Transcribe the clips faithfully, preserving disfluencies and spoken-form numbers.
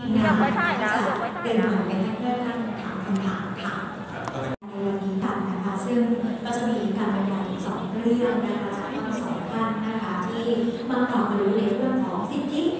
เลือกไว้ได้นะเลือกไว้ได้นะเป็นเพื่อนท่านถามคำถามค่ะในวันนี้กันนะคะซึ่งก็จะมีการบรรยายสองเรื่องนะคะจากทั้งสองท่านนะคะที่มาตอบรู้ในเรื่องของสิทธิ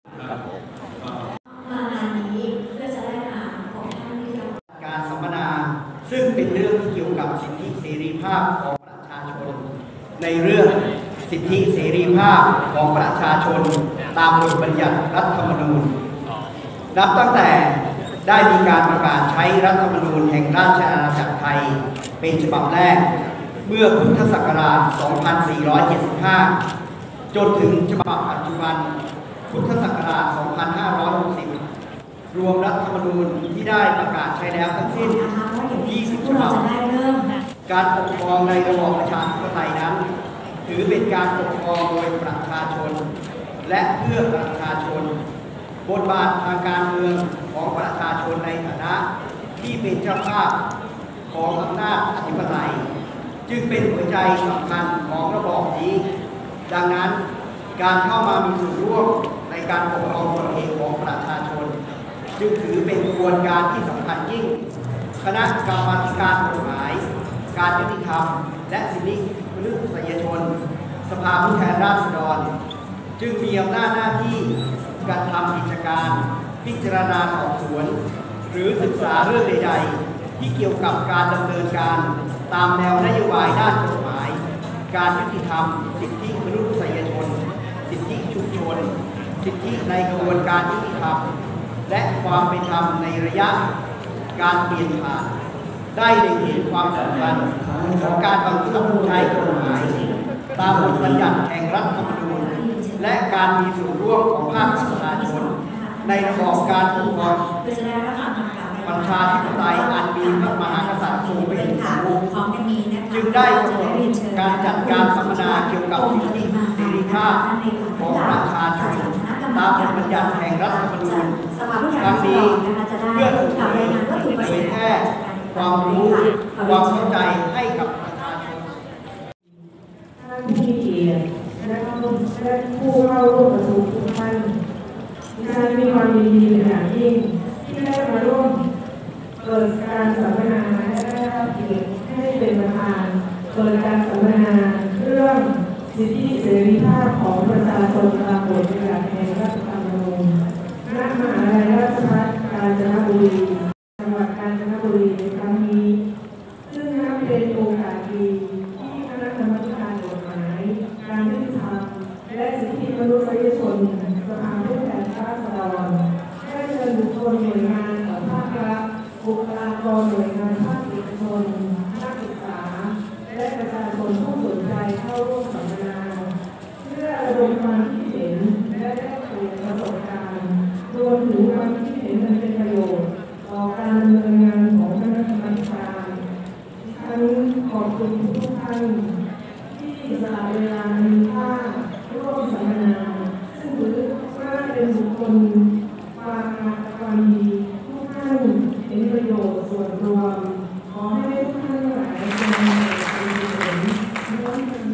มางานนี้เพื่อจะได้มาของท่านที่จะการสัมมนาซึ่งเป็นเรื่องเกี่ยวกับสิทธิเสรีภาพของประชาชนในเรื่องสิทธิเสรีภาพของประชาชนตามบทบัญญัติรัฐธรรมนูญนับตั้งแต่ได้มีการประกาศใช้รัฐธรรมนูญแห่งราชอาณาจักรไทยเป็นฉบับแรกเมื่อพุทธศักราช สองพันสี่ร้อยเจ็ดสิบห้า จนถึงฉบับปัจจุบันพุทธศักราช สองพันห้าร้อยหกสิบ รวมรัฐธรรมนูญที่ได้ประกาศใช้แล้วทั้งสิ้น ยี่สิบ ฉบับการปกครองในระบอบประชาธิปไตยนั้นถือเป็นการปกครองโดยประชาชนและเพื่อประชาชนบทบาททางการเมืองของประชาชนในฐานะที่เป็นเจ้าภาพของอำนาจอธิปไตยจึงเป็นหัวใจสำคัญของระบอบนี้ดังนั้นการเข้ามามีส่วนร่วมในการปกครองตนเองของประชาชนจึงถือเป็นกระบวนการที่สำคัญยิ่งคณะกรรมาธิการกฎหมายการยุติธรรมและสิทธิมนุษยชนสภาผู้แทนราษฎรจึงมีอำนาจหน้าที่การทำกิจการพิจารณาสอบสวนหรือศึกษาเรื่องใดๆที่เกี่ยวกับการดำเนินการตามแนวนโยบายด้านกฎหมายการยุติธรรมสิทธิมนุษยชนสิทธิชุมชนสิทธิในกระบวนการยุติธรรมและความเป็นธรรมในระยะการเปลี่ยนผ่านได้เล็งเห็นความสำคัญของการบังคับใช้กฎหมายตามบทบัญญัติแห่งรัฐธรรมนูญและการมีส่วนร่วมของภาคประชาชนในระบอบการปกครองประชาธิปไตยอันมีพระมหากษัตริย์ทรงเป็นประมุขจึงได้กำหนดการจัดการสัมมนาเกี่ยวกับสิทธิเสรีภาพของประชาชนตามบทบัญญัติแห่งรัฐธรรมนูญครั้งนี้เพื่อส่งเสริมเผยแพร่ความรู้ความเข้าใจให้กับประชาชนท่านผู้มีเกียรติและผู้เข้าร่วมประชุมทุกท่านดิฉันมีความยินดีเป็นอย่างยิ่งที่ได้มาร่วมเปิดการสัมมนาและได้รับเกียรติให้เป็นประธานเปิดการสัมมนาเรื่องสิทธิเสรีภาพของประชาชนตามบทบัญญัติแห่งรัฐธรรมนูญณมหาวิทยาลัยราชภัฏกาญจนบุรีจังหวัดกาญจนบุรีในครั้งนี้ซึ่งนับเป็นโอกาสดีที่คณะกรรมาธิการกฎหมายการยุติธรรมและสิทธิมนุษยชนสภาผู้แทนราษฎรได้เชิญบุคคลหน่วยงานของภาครัฐบุคลากรหน่วยงานภาคเอกชนนักศึกษาและประชาชนผู้สนใจเข้าร่วมสัมมนาเพื่อระดมความคิดเห็นและแลกเปลี่ยนประสบการณ์รวมถึงความคิดเห็นอันเป็นประโยชน์ต่อการดำเนินงานของคณะกรรมการฉันขอบคุณทุกท่านที่สละเวลามีค่าร่วมสัมมนาซึ่งถือว่าเป็นบุคคลความความดีทุกท่านเห็นประโยชน์ส่วนรวมขอให้ทุกท่านหลายจงมีความสุขร่วมกัน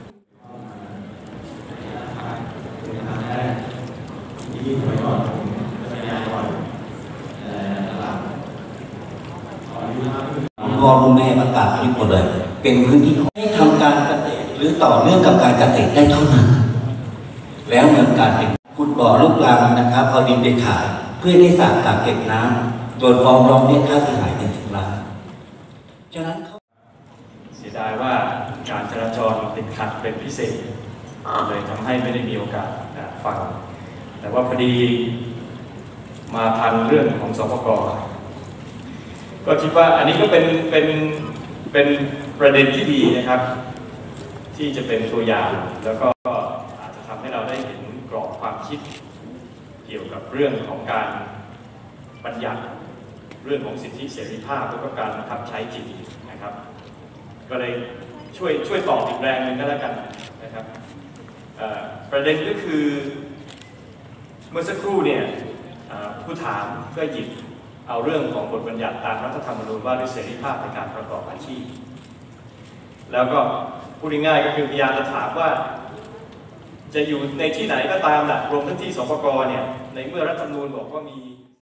พ่อรุ่นแม่ประกาศให้หมดเลยเป็นพื้นที่ให้ทำการเกษตรหรือต่อเนื่องกับการเกษตรได้เท่านั้นแล้วเหมือนการเป็นขุดบ่อลูกรังนะครับเอาดินไปขายเพื่อได้สร้างกักเก็บน้ำโดยฟ้องร้องเรียกค่าเสียหายเป็นสิบล้านฉะนั้นเขาเสียดายว่าการจราจรติดขัดเป็นพิเศษเลยทำให้ไม่ได้มีโอกาสฟังแต่ว่าพอดีมาทันเรื่องของสปก.ก็คิดว่าอันนี้ก็เป็นเป็นเป็นประเด็นที่ดีนะครับที่จะเป็นตัวอย่างแล้วก็อาจจะทำให้เราได้เห็นกรอบความคิดเกี่ยวกับเรื่องของการบัญญัติเรื่องของสิทธิเสรีภาพแล้วก็การบังคับใช้จริงนะครับก็เลยช่วยช่วยตอบอีกแรงหนึ่งก็แล้วกันนะครับประเด็นก็คือเมื่อสักครู่เนี่ยผู้ถามก็หยิบเอาเรื่องของบทบัญญัติตามรัฐธรรมนูญว่าด้วยเสรีภาพในการประกอบอาชีพแล้วก็พูดง่ายๆก็คือพยายามจะถามว่าจะอยู่ในที่ไหนก็ตามแหละรวมทั้งที่สปก.เนี่ยในเมื่อรัฐธรรมนูญบอกว่ามี